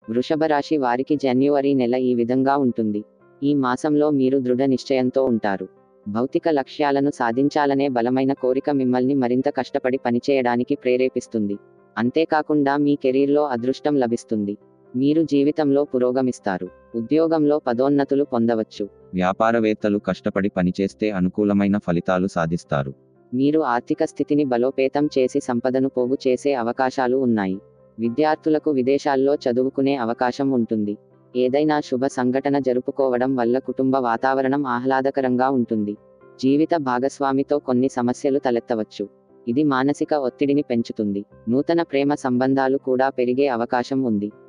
వృషభ రాశి వారికి జనవరి నెల ఈ విధంగా ఉంటుంది. ఈ మాసంలో మీరు దృఢ నిశ్చయంతో ఉంటారు. భౌతిక లక్ష్యాలను సాధించాలనే బలమైన కోరిక మిమ్మల్ని మరింత కష్టపడి పనిచేయడానికి ప్రేరేపిస్తుంది. అంతేకాకుండా మీ కెరీర్లో అదృష్టం లభిస్తుంది. మీరు జీవితంలో పురోగమిస్తారు. ఉద్యోగంలో పదోన్నతులు పొందవచ్చు. వ్యాపారవేత్తలు కష్టపడి పనిచేస్తే అనుకూలమైన ఫలితాలు సాధిస్తారు. మీరు ఆర్థిక స్థితిని బలోపేతం చేసి సంపదను పోగు చేసే అవకాశాలు ఉన్నాయి. విద్యార్థులకు విదేశాల్లో చదువుకునే అవకాశం ఉంటుంది. ఏదైనా శుభ సంఘటన జరుపుకోవడం వల్ల కుటుంబ వాతావరణం ఆహ్లాదకరంగా ఉంటుంది. జీవిత భాగస్వామితో కొన్ని సమస్యలు తలెత్తవచ్చు. ఇది మానసిక ఒత్తిడిని పెంచుతుంది. నూతన ప్రేమ సంబంధాలు కూడా పెరిగే అవకాశం ఉంది.